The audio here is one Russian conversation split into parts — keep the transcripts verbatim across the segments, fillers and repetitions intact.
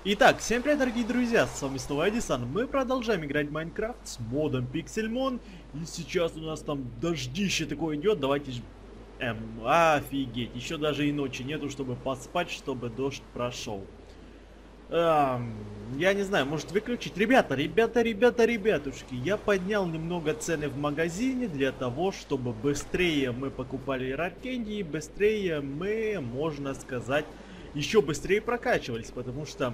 Итак, всем привет, дорогие друзья, с вами снова Эдисон. Мы продолжаем играть в Майнкрафт с модом Pixelmon. И сейчас у нас там дождище такое идет. Давайте ж... Эм, офигеть, еще даже и ночи нету, чтобы поспать, чтобы дождь прошел. Эм, я не знаю, может выключить? Ребята, ребята, ребята, ребятушки, я поднял немного цены в магазине для того, чтобы быстрее мы покупали раркенди и быстрее мы, можно сказать, еще быстрее прокачивались, потому что...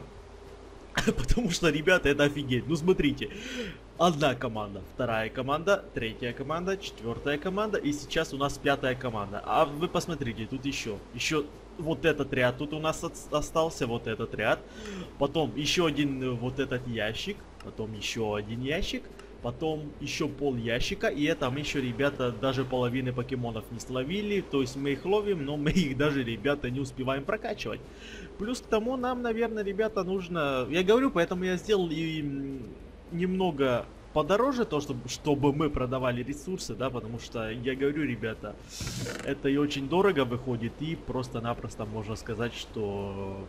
Потому что, ребята, это офигеть. Ну, смотрите. Одна команда, вторая команда, третья команда, четвертая команда. И сейчас у нас пятая команда. А вы посмотрите, тут еще. Еще вот этот ряд тут у нас остался. Вот этот ряд. Потом еще один вот этот ящик. Потом еще один ящик. Потом еще пол ящика. И там еще, ребята, даже половины покемонов не словили. То есть мы их ловим, но мы их даже, ребята, не успеваем прокачивать. Плюс к тому нам, наверное, ребята, нужно... Я говорю, поэтому я сделал и немного подороже то, чтобы, чтобы мы продавали ресурсы, да, потому что, я говорю, ребята, это и очень дорого выходит, и просто-напросто можно сказать, что...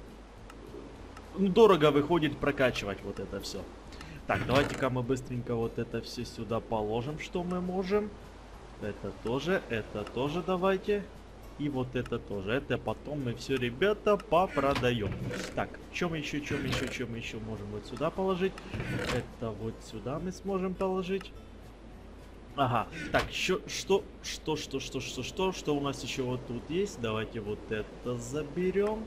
Ну, дорого выходит прокачивать вот это все. Так, давайте-ка мы быстренько вот это все сюда положим, что мы можем. Это тоже, это тоже давайте. И вот это тоже. Это потом мы все, ребята, попродаем. Так, чем еще, чем еще, чем еще можем вот сюда положить? Это вот сюда мы сможем положить. Ага. Так, еще что, что, что, что, что, что, что у нас еще вот тут есть? Давайте вот это заберем.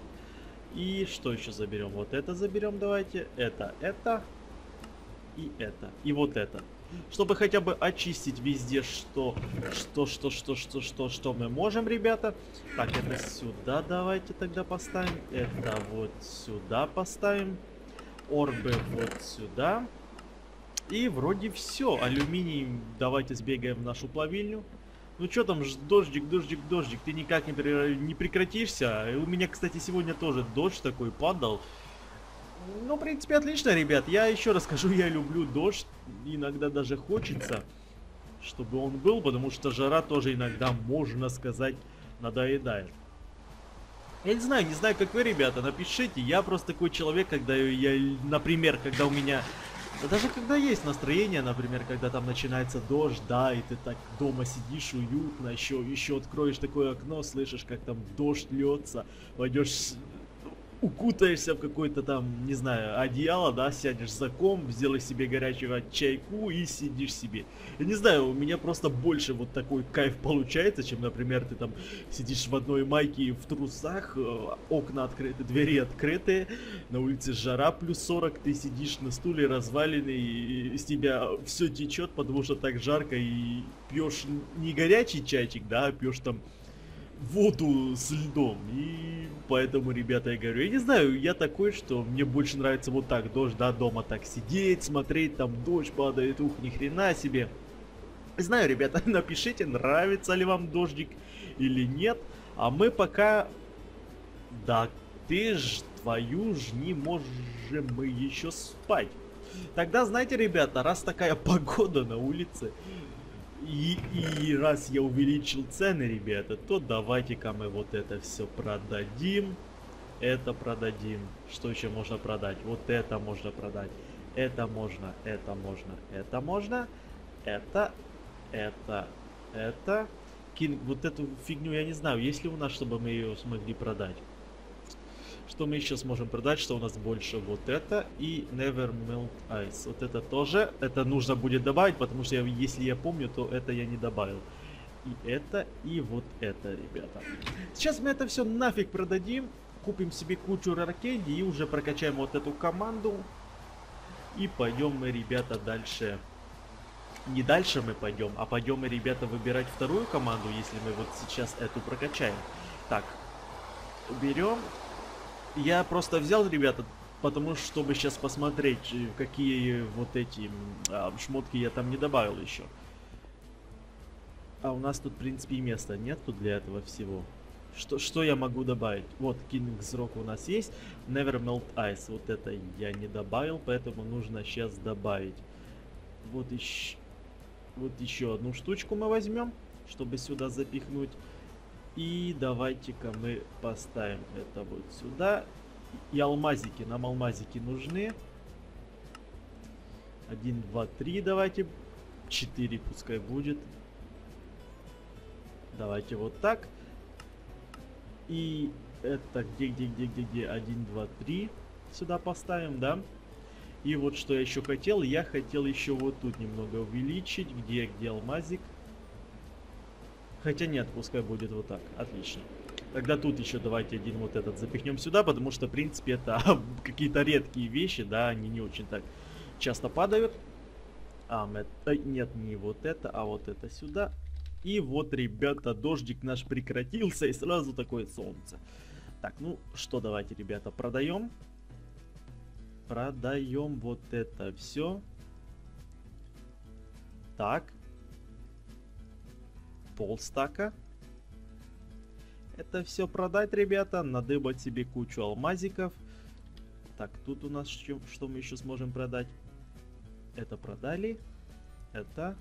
И что еще заберем? Вот это заберем, давайте. Это, это. И это. И вот это. Чтобы хотя бы очистить везде, что, что, что, что, что, что, что мы можем, ребята. Так, это сюда давайте тогда поставим. Это вот сюда поставим. Орбы вот сюда. И вроде все. Алюминий давайте сбегаем в нашу плавильню. Ну что там, дождик, дождик, дождик. Ты никак не, не прекратишься. И у меня, кстати, сегодня тоже дождь такой падал. Ну, в принципе, отлично, ребят. Я еще раз скажу, я люблю дождь. Иногда даже хочется, чтобы он был, потому что жара тоже иногда, можно сказать, надоедает. Я не знаю, не знаю, как вы, ребята, напишите. Я просто такой человек, когда я, например, когда у меня... Да даже когда есть настроение, например, когда там начинается дождь, да, и ты так дома сидишь уютно, еще, еще откроешь такое окно, слышишь, как там дождь льется, пойдешь... укутаешься в какой-то там, не знаю, одеяло, да, сядешь за комп, сделай себе горячего чайку и сидишь себе. Я не знаю, у меня просто больше вот такой кайф получается, чем, например, ты там сидишь в одной майке в трусах, окна открыты, двери открыты, на улице жара плюс сорок, ты сидишь на стуле разваленный, и из тебя все течет, потому что так жарко, и пьешь не горячий чайчик, да, а пьешь там воду с льдом. И поэтому, ребята, я говорю, я не знаю, я такой, что мне больше нравится вот так, дождь, да, дома так сидеть, смотреть, там дождь падает, ух, ни хрена себе. Не знаю, ребята, напишите, нравится ли вам дождик или нет. А мы пока... Да ты ж, твою ж, не можем мы еще спать. Тогда, знаете, ребята, раз такая погода на улице, И, и раз я увеличил цены, ребята, то давайте-ка мы вот это все продадим. Это продадим. Что еще можно продать? Вот это можно продать. Это можно, это можно, это можно. Это, это, это. Кинг, вот эту фигню я не знаю, есть ли у нас, чтобы мы ее смогли продать. Что мы еще сможем продать, что у нас больше? Вот это и Never Melt Ice. Вот это тоже. Это нужно будет добавить, потому что я, если я помню, то это я не добавил. И это, и вот это, ребята. Сейчас мы это все нафиг продадим. Купим себе кучу раркенди и уже прокачаем вот эту команду. И пойдем мы, ребята, дальше. Не дальше мы пойдем, а пойдем мы, ребята, выбирать вторую команду, если мы вот сейчас эту прокачаем. Так, берем. Я просто взял, ребята, потому что, чтобы сейчас посмотреть, какие вот эти а, шмотки я там не добавил еще. А у нас тут, в принципе, и места нету для этого всего. Что, что я могу добавить? Вот, King's Rock у нас есть. Never Melt Ice. Вот это я не добавил, поэтому нужно сейчас добавить. Вот еще, вот еще одну штучку мы возьмем, чтобы сюда запихнуть. И давайте-ка мы поставим это вот сюда. И алмазики. Нам алмазики нужны. Один, два, три давайте. Четыре пускай будет. Давайте вот так. И это где, где, где, где, где? Один, два, три. Сюда поставим, да? И вот что я еще хотел. Я хотел еще вот тут немного увеличить. Где, где алмазик? Хотя нет, пускай будет вот так. Отлично. Тогда тут еще давайте один вот этот запихнем сюда, потому что, в принципе, это какие-то редкие вещи, да, они не очень так часто падают. А, это, нет, не вот это, а вот это сюда. И вот, ребята, дождик наш прекратился, и сразу такое солнце. Так, ну что, давайте, ребята, продаем. Продаем вот это все. Так. Полстака. Это все продать, ребята. Надыбать себе кучу алмазиков. Так, тут у нас что, что мы еще сможем продать? Это продали. Это.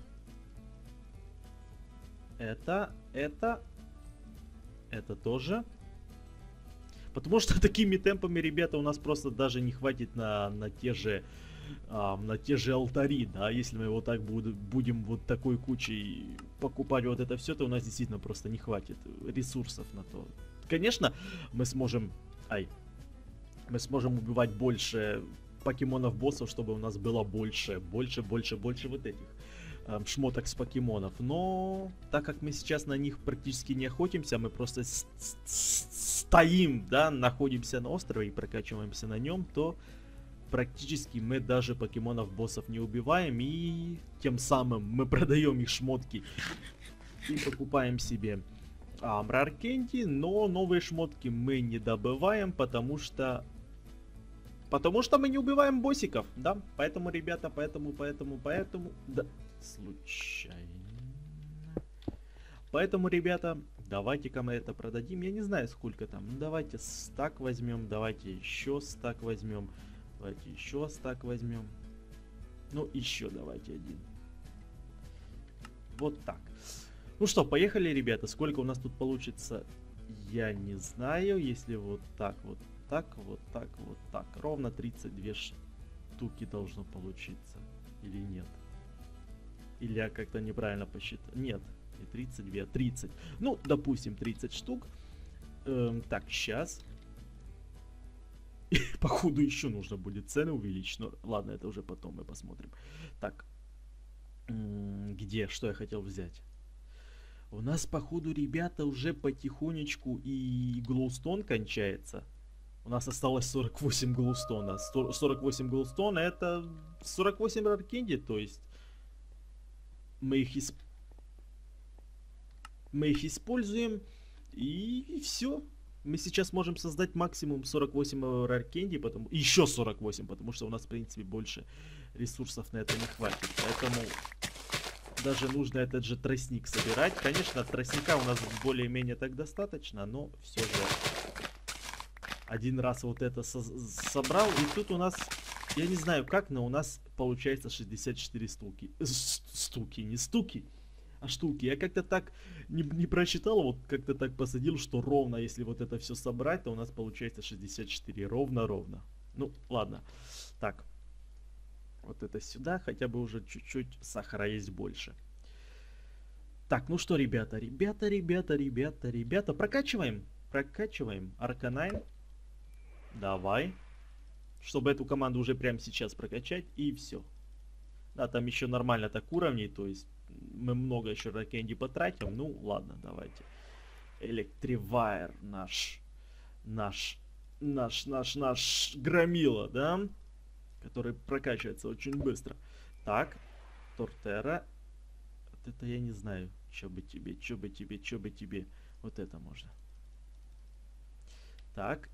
Это. Это. Это тоже. Потому что такими темпами, ребята, у нас просто даже не хватит на, на те же а, на те же алтари, да, если мы вот так буд будем вот такой кучей покупать вот это все, то у нас действительно просто не хватит ресурсов на то. Конечно, мы сможем, ай, мы сможем убивать больше покемонов боссов, чтобы у нас было больше, больше, больше, больше вот этих э, шмоток с покемонов. Но так как мы сейчас на них практически не охотимся, мы просто стоим, да, находимся на острове и прокачиваемся на нем, то практически мы даже покемонов боссов не убиваем, и тем самым мы продаем их шмотки и покупаем себе Амбрар Кенди, но новые шмотки мы не добываем, потому что потому что мы не убиваем боссиков, да, поэтому, ребята, поэтому, поэтому, поэтому, да, случайно, поэтому, ребята, давайте-ка мы это продадим, я не знаю сколько там, ну давайте стак возьмем, давайте еще стак возьмем. Давайте еще стак возьмем. Ну, еще давайте один. Вот так. Ну что, поехали, ребята. Сколько у нас тут получится, я не знаю. Если вот так, вот так, вот так, вот так. Ровно тридцать две штуки должно получиться. Или нет? Или я как-то неправильно посчитал? Нет, не тридцать две, а тридцать. Ну, допустим, тридцать штук. Эм, так, сейчас. Походу еще нужно будет цены увеличить. Но ладно, это уже потом мы посмотрим. Так. Где? Что я хотел взять? У нас, походу, ребята, уже потихонечку и глоустон кончается. У нас осталось сорок восемь глоустона. сорок восемь глоустона это сорок восемь раркенди, то есть мы их, исп... мы их используем и, и все. Мы сейчас можем создать максимум сорок восемь раркенди, потому еще сорок восемь, потому что у нас, в принципе, больше ресурсов на это не хватит. Поэтому даже нужно этот же тростник собирать. Конечно, тростника у нас более-менее так достаточно, но все же один раз вот это со собрал. И тут у нас, я не знаю как, но у нас получается шестьдесят четыре стуки. Стуки, не стуки. А штуки. Я как-то так не, не прочитал, вот как-то так посадил, что ровно, если вот это все собрать, то у нас получается шестьдесят четыре. Ровно-ровно. Ну, ладно. Так. Вот это сюда, хотя бы уже чуть-чуть сахара есть больше. Так, ну что, ребята, ребята, ребята, ребята, ребята, прокачиваем. Прокачиваем. Арканайн. Давай. Чтобы эту команду уже прямо сейчас прокачать, и все. Да, там еще нормально так уровней, то есть мы много еще раркенди потратим. Ну, ладно, давайте. Электривайр наш, наш, наш, наш, наш громила, да? Который прокачивается очень быстро. Так, Тортера. Вот это я не знаю, что бы тебе, что бы тебе, что бы тебе. Вот это можно. Так.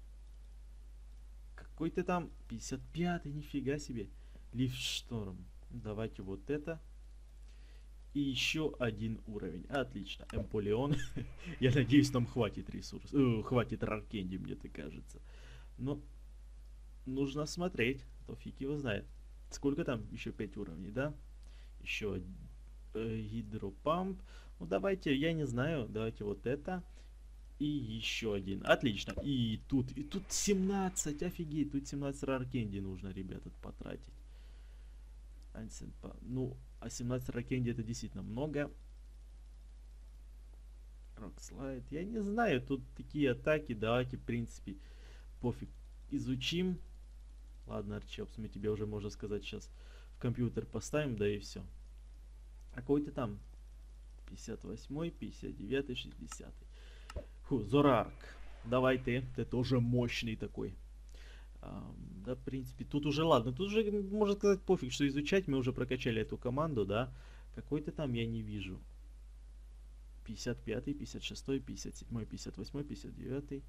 Какой ты там? пятьдесят пятый, нифига себе. Лифтшторм. Давайте вот это. И еще один уровень. Отлично. Эмполеон. Я надеюсь, нам хватит ресурсов. Э, хватит раркенди, мне так кажется. Но нужно смотреть. То фиг его знает. Сколько там? Еще пять уровней, да? Еще э, гидропамп. Ну давайте, я не знаю. Давайте вот это. И еще один. Отлично. И тут, и тут семнадцать. Офигеть, тут семнадцать раркенди нужно, ребята, потратить. Ну, а семнадцать раркенди это действительно много. Рокслайд. Я не знаю, тут такие атаки. Давайте, в принципе, пофиг. Изучим. Ладно, Арчопс, мы тебе уже, можно сказать, сейчас в компьютер поставим, да и все. А какой ты там? пятьдесят восьмой, пятьдесят девятый, шестидесятый. Фу, Зорарк. Давай ты. Ты тоже мощный такой. А, да, в принципе, тут уже ладно. Тут уже, можно сказать, пофиг, что изучать. Мы уже прокачали эту команду, да. Какой ты там, я не вижу. пятьдесят пятый, пятьдесят шестой, пятьдесят седьмой, пятьдесят восьмой, пятьдесят девятый.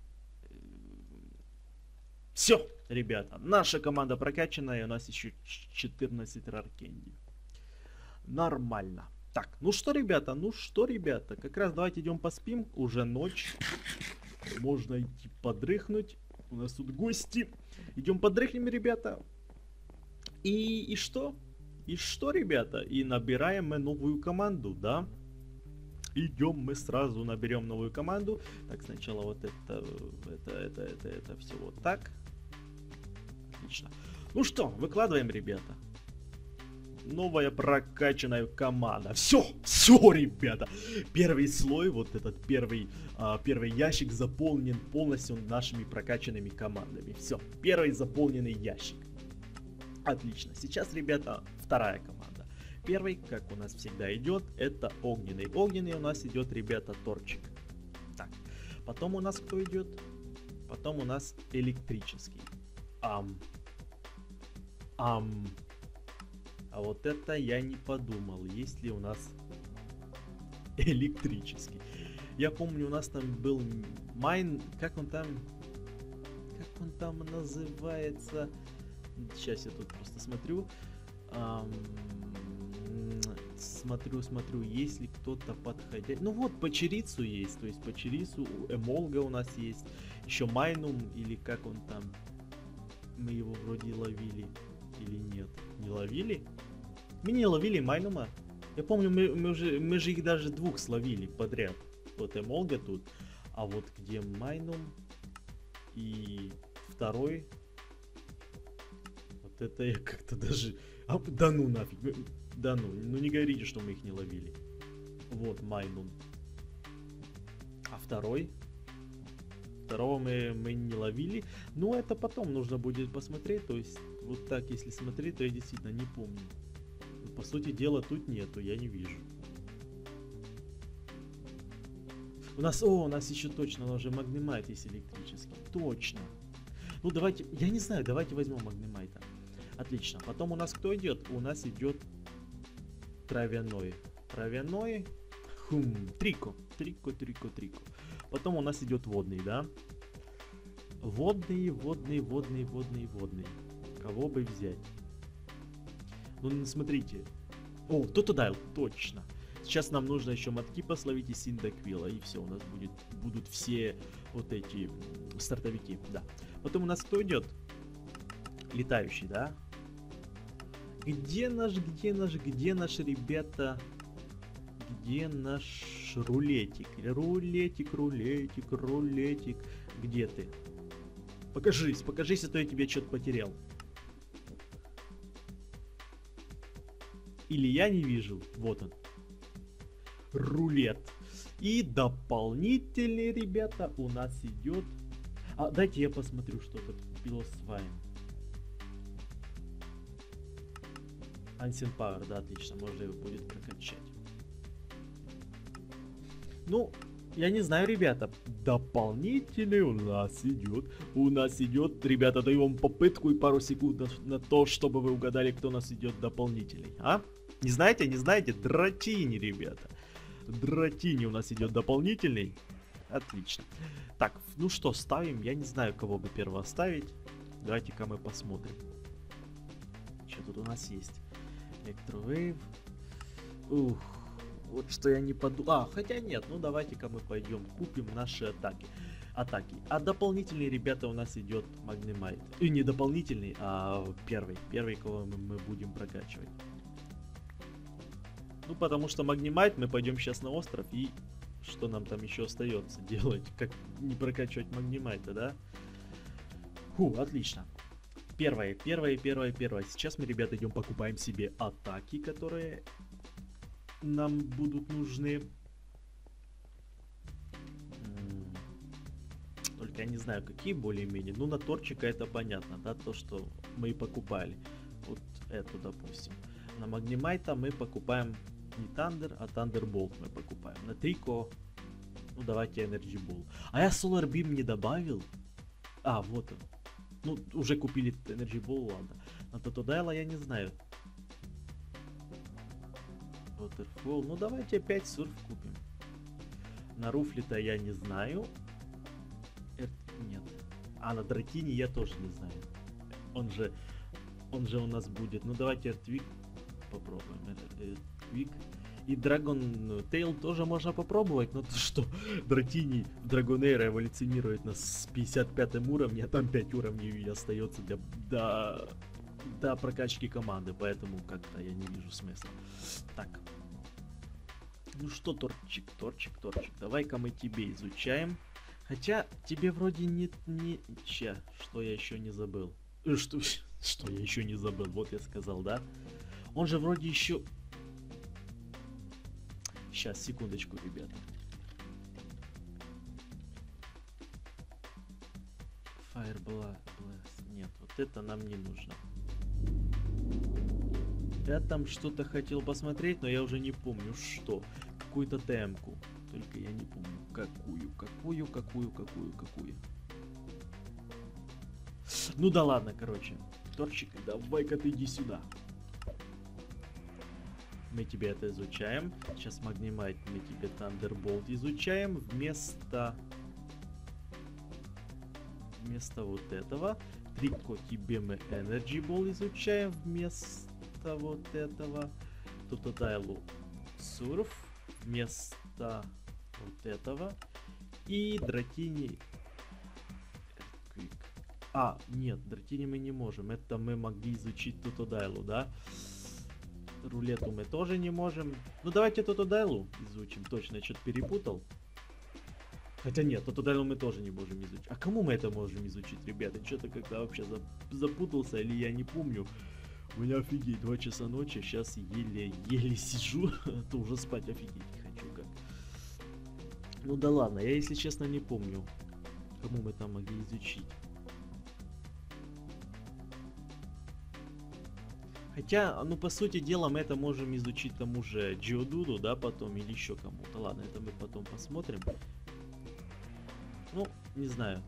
Все, ребята. Наша команда прокачанная. У нас еще четырнадцать раркенди. Нормально. Так, ну что, ребята, ну что, ребята, как раз давайте идем поспим, уже ночь, можно идти подрыхнуть, у нас тут гости, идем подрыхнем, ребята, и, и что, и что, ребята, и набираем мы новую команду, да, идем мы сразу наберем новую команду, так, сначала вот это, это, это, это, это все вот так, отлично, ну что, выкладываем, ребята. Новая прокачанная команда. Все, все, ребята. Первый слой, вот этот первый, а, первый ящик заполнен полностью нашими прокачанными командами. Все, первый заполненный ящик. Отлично. Сейчас, ребята, вторая команда. Первый, как у нас всегда идет, это огненный. Огненный у нас идет, ребята, торчик. Так, потом у нас кто идет? Потом у нас электрический. Ам. Ам. А вот это я не подумал, есть ли у нас электрический. Я помню, у нас там был майн, как он там, как он там называется. Сейчас я тут просто смотрю. Ам, смотрю, смотрю, есть ли кто-то подходящий. Ну вот, Пачерицу есть, то есть Пачерицу, Эмолга у нас есть. Еще Майнум, или как он там. Мы его вроде ловили. Или нет? Не ловили? Мы не ловили Майнума. Я помню, мы, мы, же, мы же их даже двух словили подряд. Вот Эмолга тут. А вот где Майнум и второй. Вот это я как-то даже... А, да ну нафиг. Да ну, ну не говорите, что мы их не ловили. Вот Майнум. А второй? Второго мы, мы не ловили. Но это потом нужно будет посмотреть. То есть, вот так, если смотреть, то я действительно не помню. Но, по сути дела, тут нету, я не вижу. У нас, о, у нас еще точно уже Магнемайт есть электрический. Точно. Ну, давайте, я не знаю, давайте возьмем Магнемайта. Отлично. Потом у нас кто идет? У нас идет травяной. Травяной. Хум, трико. Трико, трико, трико. Потом у нас идет водный, да? Водный, водный, водный, водный, водный. Кого бы взять? Ну, смотрите. О, Тотодайл, точно. Сейчас нам нужно еще мотки пословить и Синдаквила. И все, у нас будет, будут все вот эти стартовики, да. Потом у нас кто идет? Летающий, да? Где наш, где наш, где наш, ребята? Где наш рулетик? Рулетик, рулетик, рулетик. Где ты? Покажись, покажись, а то я тебе что-то потерял. Или я не вижу. Вот он. Рулет. И дополнительный, ребята, у нас идет... А, дайте я посмотрю, что тут было с вами. Ancient Power, да, отлично, можно его будет прокачать. Ну, я не знаю, ребята. Дополнительный у нас идет. У нас идет, ребята, даю вам попытку и пару секунд на, на то, чтобы вы угадали, кто у нас идет дополнительный. А? Не знаете, не знаете? Дратини, ребята. Дратини у нас идет дополнительный. Отлично. Так, ну что, ставим. Я не знаю, кого бы первого ставить. Давайте-ка мы посмотрим. Что тут у нас есть? Electro-Wave. Ух. Вот что я не подумал. А, хотя нет, ну давайте-ка мы пойдем купим наши атаки. Атаки. А дополнительный, ребята, у нас идет Магнемайт. И не дополнительный, а первый. Первый, кого мы, мы будем прокачивать. Ну, потому что Магнемайт, мы пойдем сейчас на остров и что нам там еще остается делать? Как не прокачивать Магнимайта, да? Фу, отлично. Первое, первое, первое, первое. Сейчас мы, ребята, идем покупаем себе атаки, которые нам будут нужны. Только я не знаю, какие более-менее. Ну, на торчика это понятно, да, то, что мы и покупали. Вот эту, допустим. На Магнимайта мы покупаем не Thunder, а Thunderbolt мы покупаем. На Трико, ну, давайте Energy Ball. А я Solar Beam не добавил. А, вот он. Ну, уже купили Energy Ball, ладно. На Totodile я не знаю. Waterfall. Ну, давайте опять Surf купим. На Руфлита я не знаю. Эр... Нет. А на Дратине я тоже не знаю. Он же... Он же у нас будет. Ну, давайте Эртвик попробуем. Эртвик. И Dragon Tail тоже можно попробовать, но то что Дратини в Dragonair эволюционирует на с пятьдесят пятом уровне, а там пять уровней и остается для, до, до прокачки команды, поэтому как-то я не вижу смысла. Так. Ну что, Торчик, Торчик, Торчик, давай-ка мы тебе изучаем. Хотя тебе вроде не... не... Че, что я еще не забыл? Что, что я еще не забыл, вот я сказал, да? Он же вроде еще... Сейчас, секундочку, ребята. Fire Blast. Нет, вот это нам не нужно. Я там что-то хотел посмотреть, но я уже не помню, что. Какую-то темку. Только я не помню, какую, какую, какую, какую, какую. Ну да ладно, короче. Торчик, давай-ка ты иди сюда. Мы тебе это изучаем. Сейчас Magnemite мы тебе Thunderbolt изучаем. Вместо... Вместо вот этого. Трико тебе мы Energy Ball изучаем. Вместо вот этого. Totodile Surf. Вместо вот этого. И Дратини... А, нет, Дратини мы не можем. Это мы могли изучить Totodile, да? Рулету мы тоже не можем. Ну давайте Totodile изучим. Точно, я что-то перепутал. Хотя нет, Totodile мы тоже не можем изучить. А кому мы это можем изучить, ребята? Что-то как-то вообще запутался или я не помню. У меня офигеть, два часа ночи. Сейчас еле-еле сижу. А то уже спать офигеть хочу как. Ну да ладно, я если честно не помню. Кому мы там могли изучить. Хотя, ну по сути дела мы это можем изучить тому же Geodude, да, потом или еще кому-то. Ладно, это мы потом посмотрим. Ну, не знаю.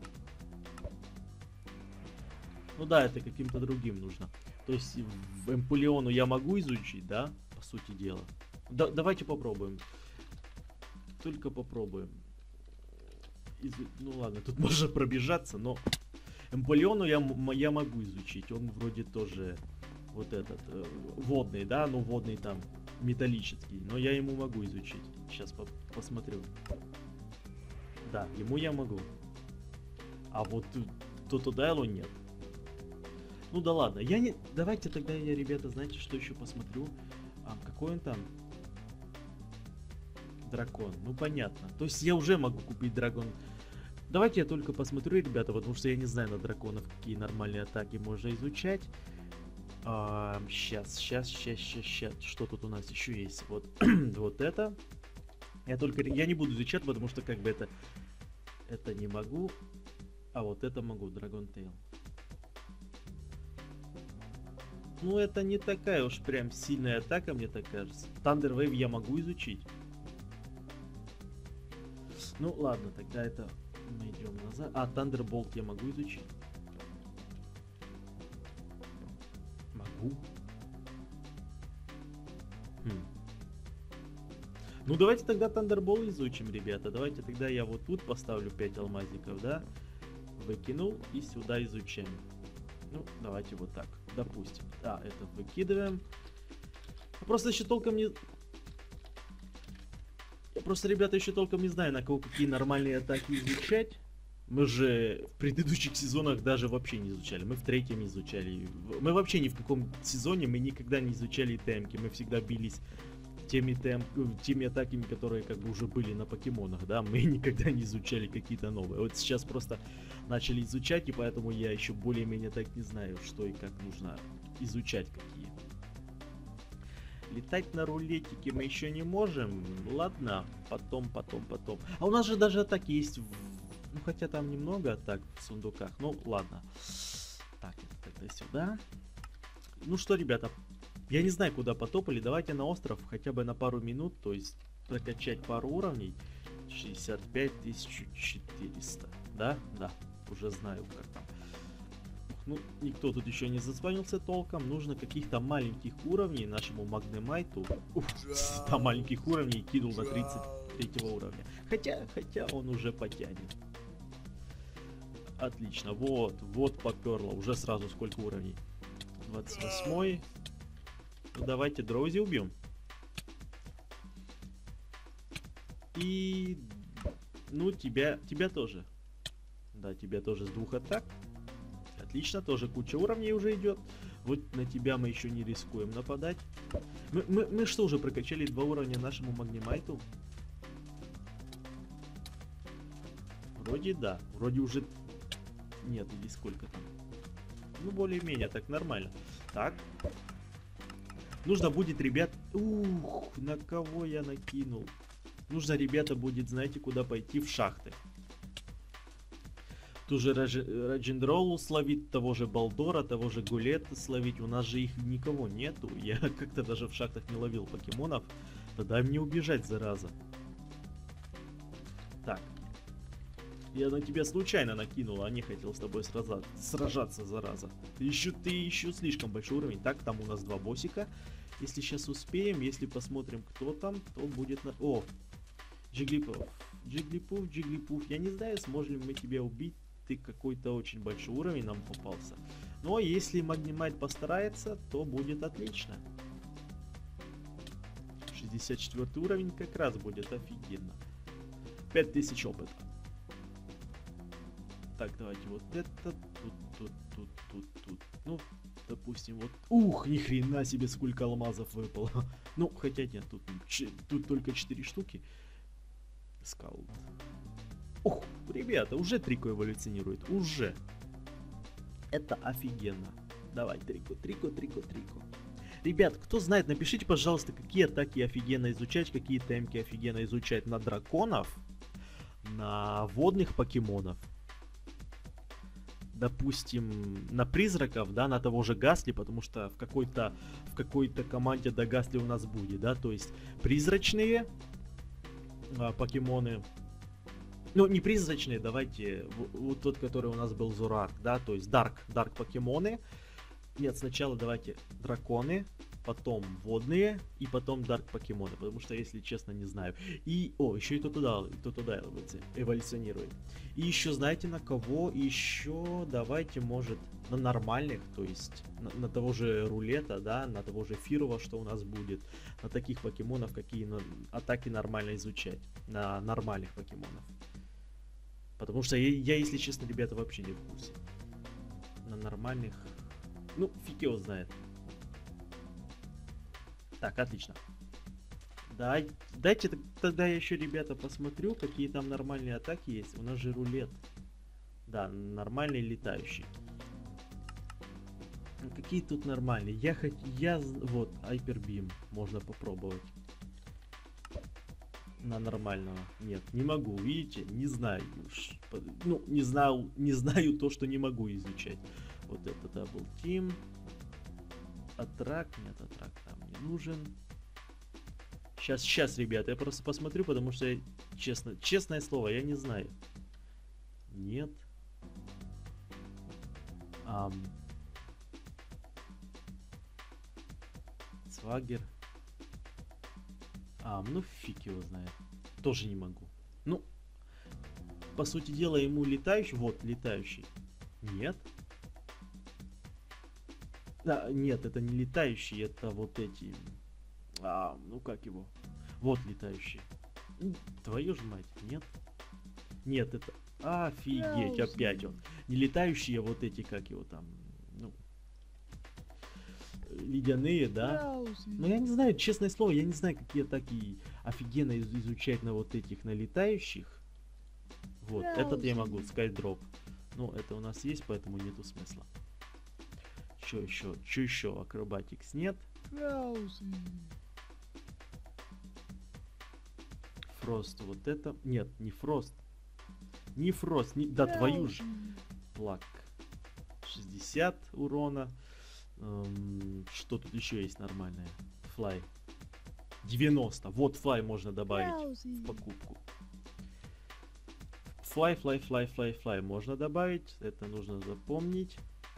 Ну да, это каким-то другим нужно. То есть в Эмпулиону я могу изучить, да, по сути дела. Да, давайте попробуем. Только попробуем. Изу... Ну ладно, тут можно пробежаться, но Эмпулиону я, я могу изучить. Он вроде тоже... Вот этот, э, водный, да, ну водный там, металлический, но я ему могу изучить. Сейчас по посмотрю. Да, ему я могу. А вот Totodile нет. Ну да ладно, я не... Давайте тогда я, ребята, знаете, что еще посмотрю? А, какой он там? Дракон, ну понятно. То есть я уже могу купить дракон. Давайте я только посмотрю, ребята, потому что я не знаю на драконов, какие нормальные атаки можно изучать. А, сейчас, сейчас, сейчас, сейчас, сейчас. Что тут у нас еще есть? Вот, вот это. Я только, я не буду изучать, потому что как бы это, это не могу. А вот это могу, Dragon Tail. Ну это не такая уж прям сильная атака, мне так кажется. Thunder Wave я могу изучить. Ну ладно, тогда это мы идем назад. А Thunderbolt я могу изучить. Хм. Ну давайте тогда Thunderbolt изучим, ребята. Давайте тогда я вот тут поставлю пять алмазиков, да? Выкинул и сюда изучаем. Ну, давайте вот так, допустим. Да, это выкидываем. Просто еще толком не... Я просто, ребята, еще толком не знаю, на кого какие нормальные атаки изучать. Мы же в предыдущих сезонах даже вообще не изучали. Мы в третьем изучали. Мы вообще ни в каком сезоне мы никогда не изучали темки. Мы всегда бились теми, тем, теми атаками, которые как бы уже были на покемонах, да, мы никогда не изучали какие-то новые. Вот сейчас просто начали изучать, и поэтому я еще более-менее так не знаю, что и как нужно изучать какие. Летать на рулетике мы еще не можем. Ладно, потом, потом, потом. А у нас же даже атаки есть. В... Ну, хотя там немного атак в сундуках. Ну, ладно. Так, это тогда сюда. Ну что, ребята, я не знаю, куда потопали. Давайте на остров хотя бы на пару минут. То есть прокачать пару уровней. шестьдесят пять тысяч четыреста. Да? Да. Уже знаю, как там. Ну, никто тут еще не зазвонился толком. Нужно каких-то маленьких уровней нашему Магнемайту. Уф, ста маленьких уровней кинул на тридцать третьего уровня. Хотя, хотя он уже потянет. Отлично, вот, вот поперло. Уже сразу сколько уровней? двадцать восьмой. Ну, давайте Дроузи убьем. И... Ну, тебя, тебя тоже. Да, тебя тоже с двух атак. Отлично, тоже куча уровней уже идет. Вот на тебя мы еще не рискуем нападать. Мы, мы, мы что, уже прокачали два уровня нашему Магнемайту? Вроде да. Вроде уже... Нет, или сколько там? Ну, более-менее, так нормально. Так. Нужно будет, ребят... Ух, на кого я накинул? Нужно, ребята, будет, знаете, куда пойти? В шахты. Ту же Раджендролу словить, того же Балдора, того же Гулета словить. У нас же их никого нету. Я как-то даже в шахтах не ловил покемонов. Да дай мне убежать, зараза. Так. Я на тебя случайно накинул, а не хотел с тобой сраза... сражаться, зараза. Ты еще, ты еще слишком большой уровень. Так, там у нас два боссика. Если сейчас успеем, если посмотрим, кто там, то будет на... О! Джиглипуф. Джиглипуф, Джиглипуф. Я не знаю, сможем ли мы тебя убить. Ты какой-то очень большой уровень нам попался. Но если Магнемайт постарается, то будет отлично. шестьдесят четвёртый уровень как раз будет офигенно. пять тысяч опыта. Так, давайте вот это. Тут, тут, тут, тут, тут. Ну, допустим, вот. Ух, ни хрена себе, сколько алмазов выпало. Ну, хотя нет, тут, тут только четыре штуки. Скаут. Ух, ребята, уже Трико эволюционирует. Уже. Это офигенно. Давай, Трико, Трико, Трико, Трико. Ребят, кто знает, напишите, пожалуйста, какие атаки офигенно изучать, какие темки офигенно изучать на драконов, на водных покемонов. Допустим, на призраков, да, на того же Гасли, потому что в какой-то в какой-то команде до Гасли у нас будет, да, то есть призрачные а, покемоны. Ну, не призрачные, давайте, вот тот, который у нас был Зурарк, да, то есть Дарк, Дарк покемоны. Нет, сначала давайте драконы, потом водные и потом Дарк покемоны, потому что, если честно, не знаю. И, о, еще и то туда, то туда эволюционирует. И еще, знаете, на кого? Еще, давайте, может, на нормальных, то есть на, на того же Рулета, да, на того же Фирова, что у нас будет, на таких покемонов, какие на, атаки нормально изучать, на нормальных покемонов. Потому что я, я, если честно, ребята, вообще не в курсе. На нормальных... Ну, фиг его знает. Так, отлично. Дай, дайте тогда я еще, ребята, посмотрю, какие там нормальные атаки есть. У нас же рулет. Да, нормальный летающий. Ну, какие тут нормальные? Я хоть... Я... Вот, Hyper можно попробовать. На нормального. Нет, не могу, видите? Не знаю. Ну, не знаю, не знаю то, что не могу изучать. Вот это Double Team. Атрак. Нет, атрак там не нужен. Сейчас, сейчас, ребята, я просто посмотрю, потому что, я, честно, честное слово, я не знаю. Нет. Ам. Свагер. А, ну фиг его знает. Тоже не могу. Ну, по сути дела, ему летающий. Вот, летающий. Нет. А, нет, это не летающий, это вот эти... А, ну как его? Вот летающий. Твою ж мать, нет? Нет, это... Офигеть, опять он. Не летающие, а вот эти, как его там... Ну... ледяные, да. Но я не знаю, честное слово, я не знаю, какие атаки офигенно из- изучать на вот этих налетающих. Вот, этот я могу, скайдроп. Ну, это у нас есть, поэтому нету смысла. Что еще? Что еще? Акробатикс нет. Фрост, вот это. Нет, не Фрост. Не Фрост, не... да твою ж. Плак. шестьдесят урона. Эм, что тут еще есть нормальное? Флай. девяносто. Вот флай можно добавить в покупку. Флай, флай, флай, флай, флай можно добавить. Это нужно запомнить.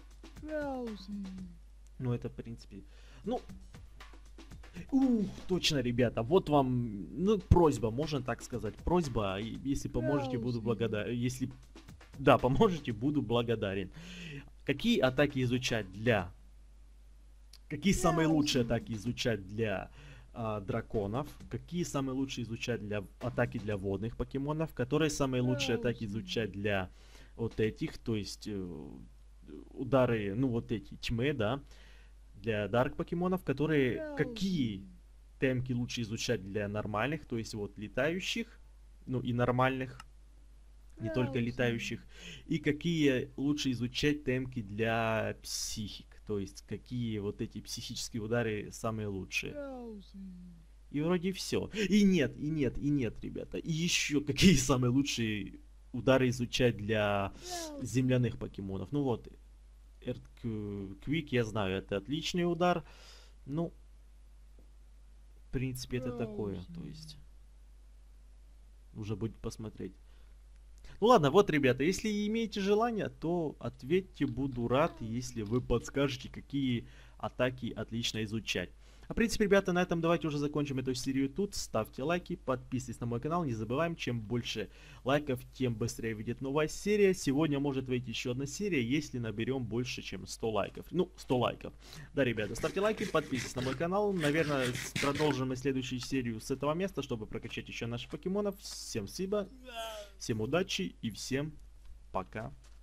Ну, это, в принципе... Ну... Ух, точно, ребята, вот вам, ну, просьба, можно так сказать, просьба, и если поможете, буду благодарен, если, да, поможете, буду благодарен. Какие атаки изучать для, какие самые лучшие атаки изучать для а, драконов, какие самые лучшие изучать для атаки для водных покемонов, которые самые лучшие атаки изучать для вот этих, то есть э, удары, ну, вот эти тьмы, да, для дарк покемонов, которые какие темки лучше изучать для нормальных, то есть вот летающих, ну и нормальных, не только летающих, и какие лучше изучать темки для психик, то есть какие вот эти психические удары самые лучшие. И вроде все. И нет, и нет, и нет, ребята. И еще какие самые лучшие удары изучать для земляных покемонов. Ну вот, Earthquake, я знаю, это отличный удар. Ну, в принципе, это такое. То есть, уже будет посмотреть. Ну ладно, вот, ребята, если имеете желание, то ответьте, буду рад, если вы подскажете, какие атаки отлично изучать. А в принципе, ребята, на этом давайте уже закончим эту серию тут. Ставьте лайки, подписывайтесь на мой канал. Не забываем, чем больше лайков, тем быстрее выйдет новая серия. Сегодня может выйти еще одна серия, если наберем больше, чем сто лайков. Ну, сто лайков. Да, ребята, ставьте лайки, подписывайтесь на мой канал. Наверное, продолжим мы следующую серию с этого места, чтобы прокачать еще наших покемонов. Всем спасибо, всем удачи и всем пока.